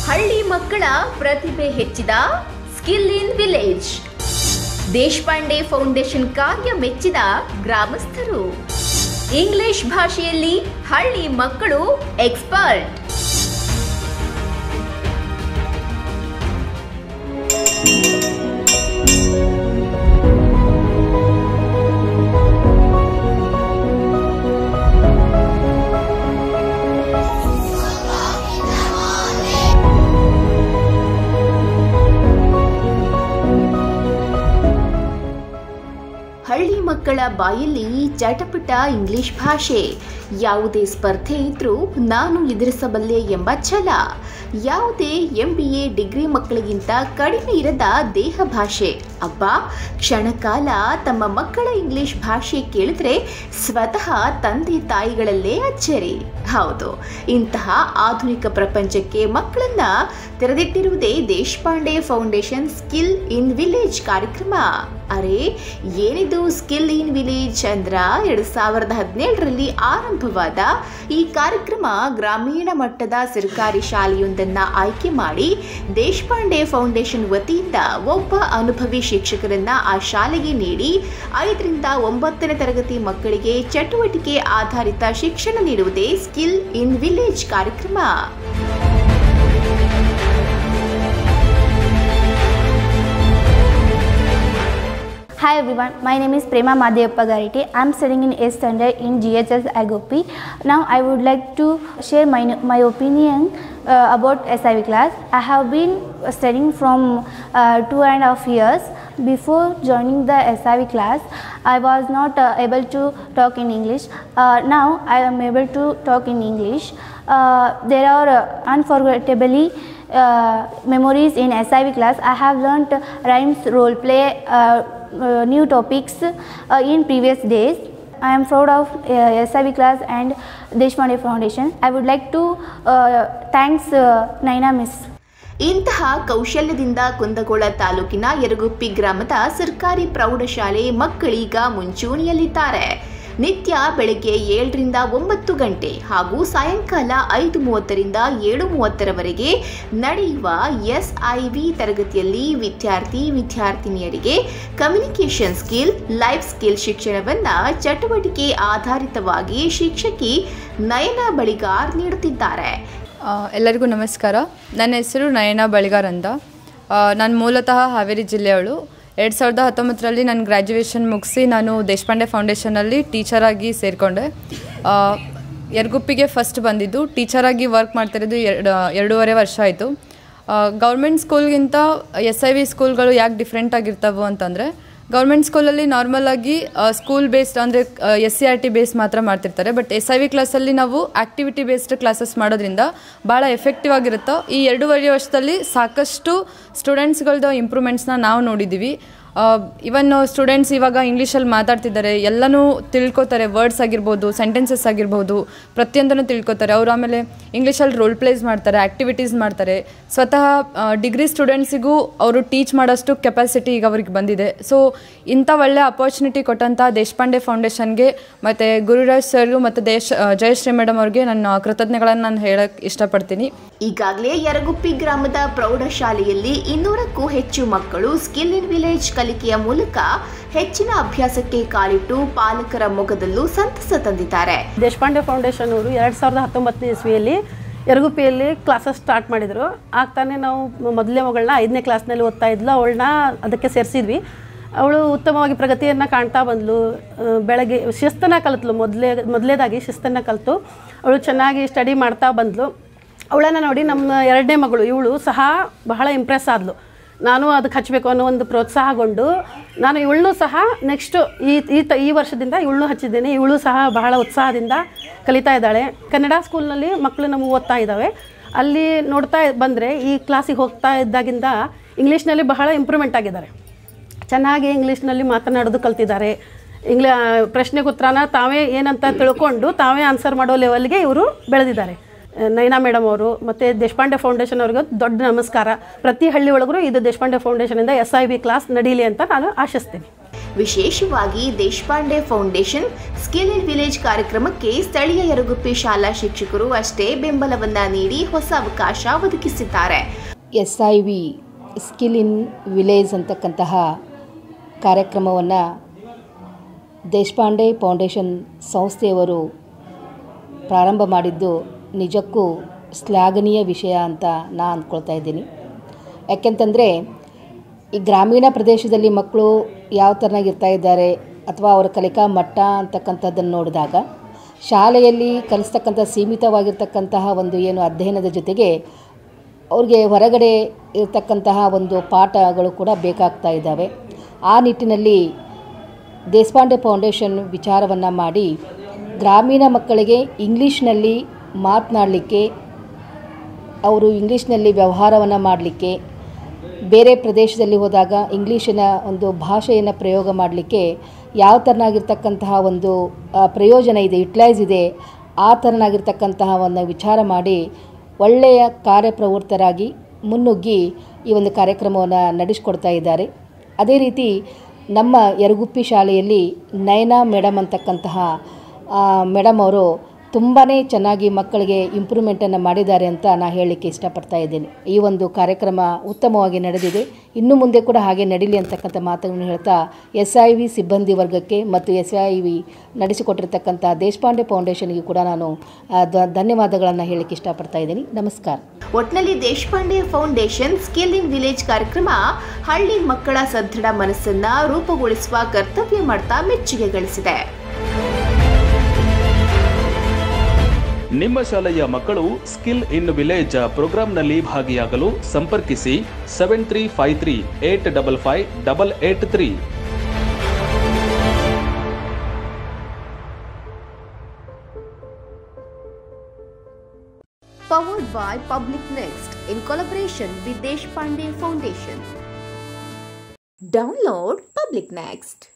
ಹಳ್ಳಿ ಮಕ್ಕಳ ಪ್ರತಿಭೆ ಹೆಚ್ಚಿದ skill in village. Deshpande Foundation ಕಾರ್ಯ ಮೆಚ್ಚಿದ ಗ್ರಾಮಸ್ಥರು. ಇಂಗ್ಲಿಷ್ ಭಾಷೆಯಲ್ಲಿ ಹಳ್ಳಿ ಮಕ್ಕಳು ಎಕ್ಸ್ಪರ್ಟ್. ಹಳ್ಳಿ ಮಕ್ಕಳ ಬಾಯಲ್ಲಿ ಚಟಪಟ ಇಂಗ್ಲಿಷ್ ಭಾಷೆ. ಯಾವುದೇ ಸ್ಪರ್ಧೆ ಇದ್ರೂ ನಾನು ಎದುರಿಸಬಲ್ಲೆ ಎಂಬ ಛಲ. ಯಾವುದೇ MBA ಡಿಗ್ರಿ ಮಕ್ಕಳಿಗಿಂತ ಕಡಿಮೆ ಇರದ ದೇಹ ಭಾಷೆ. ಅಬ್ಬಾ, ಕ್ಷಣಕಾಲ ತಮ್ಮ ಮಕ್ಕಳ ಇಂಗ್ಲಿಷ್ ಭಾಷೆ ಕೇಳಿದ್ರೆ ಸ್ವತಃ ತಂದೆ ತಾಯಿಗಳಲ್ಲೇ ಅಚ್ಚರಿ. ಹೌದು, ಇಂತಹ ಆಧುನಿಕ ಪ್ರಪಂಚಕ್ಕೆ ಮಕ್ಕಳನ್ನ ತೆರೆದಿಟ್ಟಿರುವುದೇ Deshpande Foundation skill in village ಕಾರ್ಯಕ್ರಮ. ಅರೆ, ಏನಿದು ಸ್ಕಿಲ್ ಇನ್ ವಿಲೇಜ್ ಅಂದ್ರ 2017ರಲ್ಲಿ ಆರಂಭವಾದ ಈ ಕಾರ್ಯಕ್ರಮ ಗ್ರಾಮೀಣ ಮಟ್ಟದ ಸರ್ಕಾರಿ ಶಾಲೆಯೊಂದನ್ನು ಆಯ್ಕೆ ಮಾಡಿ ದೇಶಪಾಂಡೆ ಫೌಂಡೇಶನ್ ವತಿಯಿಂದ ಒಬ್ಬ ಅನುಭವಿ ಶಿಕ್ಷಕರನ್ನ ಆ ಶಾಲೆಗೆ ನೀಡಿ 5ರಿಂದ 9ನೇ ತರಗತಿ ಮಕ್ಕಳಿಗೆ ಚಟುವಟಿಕೆ ಆಧಾರಿತ ಶಿಕ್ಷಣ ನೀಡುವುದೇ ಸ್ಕಿಲ್ ಇನ್ ವಿಲೇಜ್ ಕಾರ್ಯಕ್ರಮ. Hi everyone, my name is Prema Madhyappa Garite. I am studying in 8th standard in GHS Agoppi. Now I would like to share my opinion about SIV class. I have been studying from 2.5 years. Before joining the SIV class, I was not able to talk in English. Now I am able to talk in English. There are unforgettably memories in SIV class. I have learnt rhymes, role play, new topics in previous days. I am proud of SIV class and Deshpande Foundation. I would like to thanks Naina Miss. ಇಂತಹ ಕೌಶಲ್ಯದಿಂದ ಕುಂದಗೋಳ ತಾಲೂಕಿನ ಯರಗುಪ್ಪಿ ಗ್ರಾಮದ ಸರ್ಕಾರಿ ಪ್ರೌಢಶಾಲೆ ಮಕ್ಕಳೀಗ ಮುಂಚೂಣಿಯಲ್ಲಿದ್ದಾರೆ. ನಿತ್ಯ ಬೆಳಗ್ಗೆ 7ರಿಂದ 9 ಗಂಟೆ ಹಾಗೂ ಸಾಯಂಕಾಲ 5:30ರಿಂದ 7:30ರವರೆಗೆ ನಡೆಯುವ SIV ತರಗತಿಯಲ್ಲಿ ವಿದ್ಯಾರ್ಥಿನಿಯರಿಗೆ ಕಮ್ಯುನಿಕೇಷನ್ ಸ್ಕಿಲ್, ಲೈಫ್ ಸ್ಕಿಲ್ ಶಿಕ್ಷಣವನ್ನ ಚಟುವಟಿಕೆ ಆಧಾರಿತವಾಗಿ ಶಿಕ್ಷಕಿ ನಯನಾ ಬಳಿಗಾರ್ ನೀಡುತ್ತಿದ್ದಾರೆ. ಎಲ್ಲರಿಗೂ ನಮಸ್ಕಾರ. ನನ್ನ ಹೆಸರು ನಯನಾ ಬಳಿಗಾರ್ ಅಂತ. ನಾನು ಮೂಲತಃ ಹಾವೇರಿ ಜಿಲ್ಲೆಯವಳು. 2019ರಲ್ಲಿ ನಾನು ಗ್ರ್ಯಾಜುಯೇಷನ್ ಮುಗಿಸಿ ನಾನು ದೇಶಪಾಂಡೆ ಫೌಂಡೇಶನಲ್ಲಿ ಟೀಚರಾಗಿ ಸೇರಿಕೊಂಡೆ. ಯರಗುಪ್ಪಿಗೆ ಫಸ್ಟ್ ಬಂದಿದ್ದು. ಟೀಚರಾಗಿ ವರ್ಕ್ ಮಾಡ್ತಿರೋದು 2.5 ವರ್ಷ ಆಯಿತು. ಗೌರ್ಮೆಂಟ್ ಸ್ಕೂಲ್ಗಿಂತ SIV ಸ್ಕೂಲ್ಗಳು ಯಾಕೆ ಡಿಫ್ರೆಂಟ್ ಆಗಿರ್ತಾವೆ ಅಂತಂದರೆ, ಗೌರ್ಮೆಂಟ್ ಸ್ಕೂಲಲ್ಲಿ ನಾರ್ಮಲಾಗಿ ಸ್ಕೂಲ್ ಬೇಸ್ಡ್ ಅಂದರೆ SCRT ಬೇಸ್ ಮಾತ್ರ ಮಾಡ್ತಿರ್ತಾರೆ. ಬಟ್ SIV ಕ್ಲಾಸಲ್ಲಿ ನಾವು ಆ್ಯಕ್ಟಿವಿಟಿ ಬೇಸ್ಡ್ ಕ್ಲಾಸಸ್ ಮಾಡೋದ್ರಿಂದ ಭಾಳ ಎಫೆಕ್ಟಿವ್ ಆಗಿರುತ್ತೋ. ಈ 2.5 ವರ್ಷದಲ್ಲಿ ಸಾಕಷ್ಟು ಸ್ಟೂಡೆಂಟ್ಸ್ಗಳದ್ದು ಇಂಪ್ರೂವ್ಮೆಂಟ್ಸ್ನ ನಾವು ನೋಡಿದ್ದೀವಿ. ಇವನ್ ಸ್ಟೂಡೆಂಟ್ಸ್ ಇವಾಗ ಇಂಗ್ಲೀಷಲ್ಲಿ ಮಾತಾಡ್ತಿದ್ದಾರೆ, ಎಲ್ಲನೂ ತಿಳ್ಕೊತಾರೆ. ವರ್ಡ್ಸ್ ಆಗಿರ್ಬೋದು, ಸೆಂಟೆನ್ಸಸ್ ಆಗಿರ್ಬೋದು, ಪ್ರತಿಯೊಂದನ್ನು ತಿಳ್ಕೊತಾರೆ. ಅವರು ಆಮೇಲೆ ಇಂಗ್ಲೀಷಲ್ಲಿ ರೋಲ್ ಪ್ಲೇಸ್ ಮಾಡ್ತಾರೆ, ಆ್ಯಕ್ಟಿವಿಟೀಸ್ ಮಾಡ್ತಾರೆ. ಸ್ವತಃ ಡಿಗ್ರಿ ಸ್ಟೂಡೆಂಟ್ಸಿಗೂ ಅವರು ಟೀಚ್ ಮಾಡೋಷ್ಟು ಕೆಪಾಸಿಟಿ ಈಗ ಅವ್ರಿಗೆ ಬಂದಿದೆ. ಸೊ ಇಂಥ ಒಳ್ಳೆ ಅಪರ್ಚುನಿಟಿ ಕೊಟ್ಟಂಥ ದೇಶಪಾಂಡೆ ಫೌಂಡೇಶನ್ಗೆ ಮತ್ತು ಗುರುರಾಜ್ ಸರ್ಗೂ ಮತ್ತು ಜಯಶ್ರೀ ಮೇಡಮ್ ಅವ್ರಿಗೆ ನನ್ನ ಕೃತಜ್ಞತೆಗಳನ್ನು ನಾನು ಹೇಳಕ್ಕೆ ಇಷ್ಟಪಡ್ತೀನಿ. ಈಗಾಗಲೇ ಯರಗುಪ್ಪಿ ಗ್ರಾಮದ ಪ್ರೌಢಶಾಲೆಯಲ್ಲಿ 200ಕ್ಕೂ ಹೆಚ್ಚು ಮಕ್ಕಳು ಸ್ಕಿಲ್ ಇನ್ ವಿಲೇಜ್ ಕಲಿಕೆಯ ಮೂಲಕ ಹೆಚ್ಚಿನ ಅಭ್ಯಾಸಕ್ಕೆ ಕಾಲಿಟ್ಟು ಪಾಲಕರ ಮೊಗದಲ್ಲೂ ಸಂತಸ ತಂದಿದ್ದಾರೆ. ದೇಶಪಾಂಡೆ ಫೌಂಡೇಶನ್ ಅವರು 2019ನೇ ಇಸ್ವಿಯಲ್ಲಿ ಯರಗುಪ್ಪಿಯಲ್ಲಿ ಕ್ಲಾಸಸ್ ಸ್ಟಾರ್ಟ್ ಮಾಡಿದರು. ಆಗ್ತಾನೆ ನಾವು ಮೊದಲನೇ ಮಗಳನ್ನ 5ನೇ ಕ್ಲಾಸ್ನಲ್ಲಿ ಓದ್ತಾ ಇದ್ಲು. ಅವಳನ್ನ ಅದಕ್ಕೆ ಸೇರಿಸಿದ್ವಿ. ಅವಳು ಉತ್ತಮವಾಗಿ ಪ್ರಗತಿಯನ್ನು ಕಾಣ್ತಾ ಬಂದಳು. ಬೆಳಗ್ಗೆ ಶಿಸ್ತನ್ನು ಕಲಿತಳು. ಮೊದಲೇದಾಗಿ ಶಿಸ್ತನ್ನು ಕಲಿತು ಅವಳು ಚೆನ್ನಾಗಿ ಸ್ಟಡಿ ಮಾಡ್ತಾ ಬಂದಳು. ಅವಳನ್ನು ನೋಡಿ ನಮ್ಮ 2ನೇ ಮಗಳು ಇವಳು ಸಹ ಬಹಳ ಇಂಪ್ರೆಸ್ ಆದಳು. ನಾನು ಅದಕ್ಕೆ ಹಚ್ಚಬೇಕು ಅನ್ನೋ ಒಂದು ಪ್ರೋತ್ಸಾಹಗೊಂಡು ನಾನು ಇವಳನ್ನೂ ಸಹ ನೆಕ್ಸ್ಟು ಈ ವರ್ಷದಿಂದ ಇವಳನ್ನೂ ಹಚ್ಚಿದ್ದೇನೆ. ಇವಳು ಸಹ ಬಹಳ ಉತ್ಸಾಹದಿಂದ ಕಲಿತಾ ಇದ್ದಾಳೆ. ಕನ್ನಡ ಸ್ಕೂಲ್ನಲ್ಲಿ ಮಕ್ಕಳು ನಮಗೆ ಓದ್ತಾ ಇದ್ದಾವೆ. ಅಲ್ಲಿ ನೋಡ್ತಾ ಬಂದರೆ ಈ ಕ್ಲಾಸಿಗೆ ಹೋಗ್ತಾ ಇದ್ದಾಗಿಂದ ಇಂಗ್ಲೀಷ್ನಲ್ಲಿ ಬಹಳ ಇಂಪ್ರೂವ್ಮೆಂಟ್ ಆಗಿದ್ದಾರೆ. ಚೆನ್ನಾಗಿ ಇಂಗ್ಲೀಷ್ನಲ್ಲಿ ಮಾತನಾಡೋದು ಕಲ್ತಿದ್ದಾರೆ. ಪ್ರಶ್ನೆಗೆ ಉತ್ತರನ ತಾವೇ ಏನಂತ ತಿಳ್ಕೊಂಡು ತಾವೇ ಆನ್ಸರ್ ಮಾಡೋ ಲೆವೆಲ್ಗೆ ಇವರು ಬೆಳೆದಿದ್ದಾರೆ. ನೈನಾ ಮೇಡಮ್ ಅವರು ಮತ್ತು ದೇಶಪಾಂಡೆ ಫೌಂಡೇಶನ್ ಅವ್ರಿಗೆ ದೊಡ್ಡ ನಮಸ್ಕಾರ. ಪ್ರತಿ ಹಳ್ಳಿ ಒಳಗೂ ಇದು ದೇಶಪಾಂಡೆ ಫೌಂಡೇಶನಿಂದ SIV ಕ್ಲಾಸ್ ನಡೀಲಿ ಅಂತ ನಾನು ಆಶಿಸ್ತೀನಿ. ವಿಶೇಷವಾಗಿ Deshpande Foundation skill in village ಕಾರ್ಯಕ್ರಮಕ್ಕೆ ಸ್ಥಳೀಯ ಯರಗುಪ್ಪಿ ಶಾಲಾ ಶಿಕ್ಷಕರು ಅಷ್ಟೇ ಬೆಂಬಲವನ್ನ ನೀಡಿ ಹೊಸ ಅವಕಾಶ ಒದಗಿಸಿದ್ದಾರೆ. SIV ಸ್ಕಿಲ್ ಇನ್ ವಿಲೇಜ್ ಅಂತಕ್ಕಂತಹ ಕಾರ್ಯಕ್ರಮವನ್ನು ದೇಶಪಾಂಡೆ ಫೌಂಡೇಶನ್ ಸಂಸ್ಥೆಯವರು ಪ್ರಾರಂಭ ಮಾಡಿದ್ದು ನಿಜಕ್ಕೂ ಶ್ಲಾಘನೀಯ ವಿಷಯ ಅಂತ ನಾನು ಅಂದ್ಕೊಳ್ತಾ ಇದ್ದೀನಿ. ಯಾಕೆಂತಂದರೆ ಈ ಗ್ರಾಮೀಣ ಪ್ರದೇಶದಲ್ಲಿ ಮಕ್ಕಳು ಯಾವ ಥರನಾಗಿರ್ತಾ ಇದ್ದಾರೆ ಅಥವಾ ಅವರ ಕಲಿಕಾ ಮಟ್ಟ ಅಂತಕ್ಕಂಥದ್ದನ್ನು ನೋಡಿದಾಗ ಶಾಲೆಯಲ್ಲಿ ಕಲಿಸ್ತಕ್ಕಂಥ ಸೀಮಿತವಾಗಿರ್ತಕ್ಕಂತಹ ಒಂದು ಏನು ಅಧ್ಯಯನದ ಜೊತೆಗೆ ಅವ್ರಿಗೆ ಹೊರಗಡೆ ಇರತಕ್ಕಂತಹ ಒಂದು ಪಾಠಗಳು ಕೂಡ ಬೇಕಾಗ್ತಾ ಇದ್ದಾವೆ. ಆ ನಿಟ್ಟಿನಲ್ಲಿ ದೇಶಪಾಂಡೆ ಫೌಂಡೇಶನ್ ವಿಚಾರವನ್ನು ಮಾಡಿ ಗ್ರಾಮೀಣ ಮಕ್ಕಳಿಗೆ ಇಂಗ್ಲೀಷ್ನಲ್ಲಿ ಮಾತನಾಡಲಿಕ್ಕೆ, ಅವರು ಇಂಗ್ಲೀಷ್ನಲ್ಲಿ ವ್ಯವಹಾರವನ್ನು ಮಾಡಲಿಕ್ಕೆ, ಬೇರೆ ಪ್ರದೇಶದಲ್ಲಿ ಹೋದಾಗ ಇಂಗ್ಲೀಷಿನ ಒಂದು ಭಾಷೆಯನ್ನು ಪ್ರಯೋಗ ಮಾಡಲಿಕ್ಕೆ ಯಾವ ಥರನಾಗಿರ್ತಕ್ಕಂತಹ ಒಂದು ಪ್ರಯೋಜನ ಇದೆ, ಯುಟಿಲೈಸ್ ಇದೆ, ಆ ಥರನಾಗಿರ್ತಕ್ಕಂತಹ ಒಂದು ವಿಚಾರ ಮಾಡಿ ಒಳ್ಳೆಯ ಕಾರ್ಯಪ್ರವೃತ್ತರಾಗಿ ಮುನ್ನುಗ್ಗಿ ಈ ಒಂದು ಕಾರ್ಯಕ್ರಮವನ್ನು ನಡೆಸಿಕೊಡ್ತಾ ಇದ್ದಾರೆ. ಅದೇ ರೀತಿ ನಮ್ಮ ಯರಗುಪ್ಪಿ ಶಾಲೆಯಲ್ಲಿ ನಯನಾ ಮೇಡಮ್ ಅಂತಕ್ಕಂತಹ ಮೇಡಮ್ ಅವರು ತುಂಬಾ ಚೆನ್ನಾಗಿ ಮಕ್ಕಳಿಗೆ ಇಂಪ್ರೂವ್ಮೆಂಟನ್ನು ಮಾಡಿದ್ದಾರೆ ಅಂತ ನಾನು ಹೇಳಲಿಕ್ಕೆ ಇಷ್ಟಪಡ್ತಾ ಇದ್ದೀನಿ. ಈ ಒಂದು ಕಾರ್ಯಕ್ರಮ ಉತ್ತಮವಾಗಿ ನಡೆದಿದೆ, ಇನ್ನು ಮುಂದೆ ಕೂಡ ಹಾಗೆ ನಡೀಲಿ ಅಂತಕ್ಕಂಥ ಮಾತನ್ನು ಹೇಳ್ತಾ SIV ಸಿಬ್ಬಂದಿ ವರ್ಗಕ್ಕೆ ಮತ್ತು SIV ನಡೆಸಿಕೊಟ್ಟಿರ್ತಕ್ಕಂಥ ದೇಶಪಾಂಡೆ ಫೌಂಡೇಶನ್ಗೆ ಕೂಡ ನಾನು ಧನ್ಯವಾದಗಳನ್ನು ಹೇಳಲಿಕ್ಕೆ ಇಷ್ಟಪಡ್ತಾ ಇದ್ದೀನಿ. ನಮಸ್ಕಾರ. ಒಟ್ನಲ್ಲಿ Deshpande Foundation skill in village ಕಾರ್ಯಕ್ರಮ ಹಳ್ಳಿ ಮಕ್ಕಳ ಸದೃಢ ಮನಸ್ಸನ್ನ ರೂಪುಗೊಳಿಸುವ ಕರ್ತವ್ಯ ಮಾಡ್ತಾ ಮೆಚ್ಚುಗೆ ಗಳಿಸಿದೆ. ನಿಮ್ಮ ಶಾಲೆಯ ಮಕ್ಕಳು ಸ್ಕಿಲ್ ಇನ್ ವಿಲೇಜ್ ಪ್ರೋಗ್ರಾಂನಲ್ಲಿ ಭಾಗಿಯಾಗಲು ಸಂಪರ್ಕಿಸಿ 7353855883. Powered by Public Next in collaboration with Deshpande Foundation. Download Public Next.